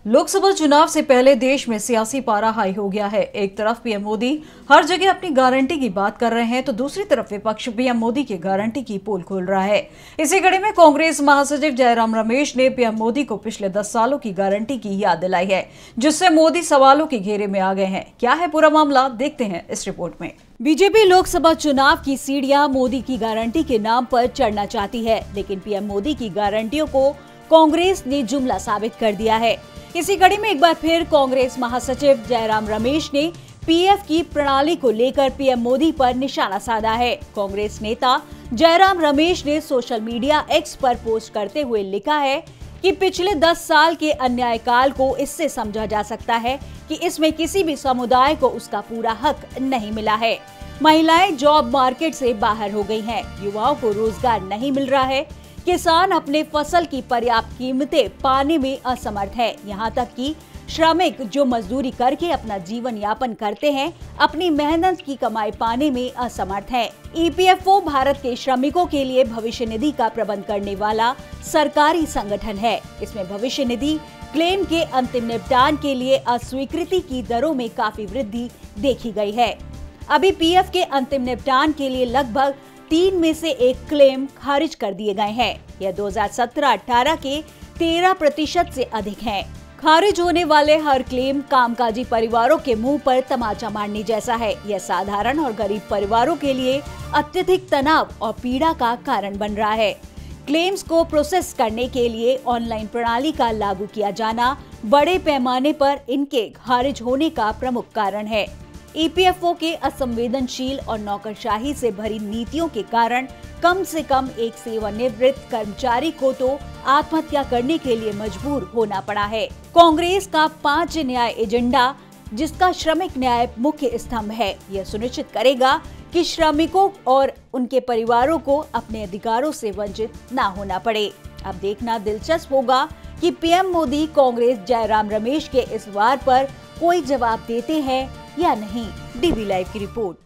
लोकसभा चुनाव से पहले देश में सियासी पारा हाई हो गया है। एक तरफ पीएम मोदी हर जगह अपनी गारंटी की बात कर रहे हैं, तो दूसरी तरफ विपक्ष पीएम मोदी की गारंटी की पोल खोल रहा है। इसी कड़ी में कांग्रेस महासचिव जयराम रमेश ने पीएम मोदी को पिछले 10 सालों की गारंटी की याद दिलाई है, जिससे मोदी सवालों के घेरे में आ गए हैं। क्या है पूरा मामला, देखते हैं इस रिपोर्ट में। बीजेपी लोकसभा चुनाव की सीढ़ियां मोदी की गारंटी के नाम पर चढ़ना चाहती है, लेकिन पीएम मोदी की गारंटियों को कांग्रेस ने जुमला साबित कर दिया है। इसी कड़ी में एक बार फिर कांग्रेस महासचिव जयराम रमेश ने पीएफ की प्रणाली को लेकर पीएम मोदी पर निशाना साधा है। कांग्रेस नेता जयराम रमेश ने सोशल मीडिया एक्स पर पोस्ट करते हुए लिखा है कि पिछले 10 साल के अन्यायकाल को इससे समझा जा सकता है कि इसमें किसी भी समुदाय को उसका पूरा हक नहीं मिला है। महिलाएं जॉब मार्केट से बाहर हो गई हैं, युवाओं को रोजगार नहीं मिल रहा है, किसान अपने फसल की पर्याप्त कीमतें पाने में असमर्थ है, यहाँ तक कि श्रमिक जो मजदूरी करके अपना जीवन यापन करते हैं, अपनी मेहनत की कमाई पाने में असमर्थ है। ईपीएफओ भारत के श्रमिकों के लिए भविष्य निधि का प्रबंध करने वाला सरकारी संगठन है। इसमें भविष्य निधि क्लेम के अंतिम निपटान के लिए अस्वीकृति की दरों में काफी वृद्धि देखी गई है। अभी पीएफ के अंतिम निपटान के लिए लगभग 3 में से 1 क्लेम खारिज कर दिए गए हैं। यह 2017-18 के 13% से अधिक हैं। खारिज होने वाले हर क्लेम कामकाजी परिवारों के मुंह पर तमाचा मारने जैसा है। यह साधारण और गरीब परिवारों के लिए अत्यधिक तनाव और पीड़ा का कारण बन रहा है। क्लेम्स को प्रोसेस करने के लिए ऑनलाइन प्रणाली का लागू किया जाना बड़े पैमाने पर इनके खारिज होने का प्रमुख कारण है। ईपीएफओ के असंवेदनशील और नौकरशाही से भरी नीतियों के कारण कम से कम एक सेवानिवृत्त कर्मचारी को तो आत्महत्या करने के लिए मजबूर होना पड़ा है। कांग्रेस का 5 न्याय एजेंडा, जिसका श्रमिक न्याय मुख्य स्तंभ है, यह सुनिश्चित करेगा कि श्रमिकों और उनके परिवारों को अपने अधिकारों से वंचित न होना पड़े। अब देखना दिलचस्प होगा कि पीएम मोदी कांग्रेस जयराम रमेश के इस वार पर कोई जवाब देते हैं या नहीं। डीवी लाइव की रिपोर्ट।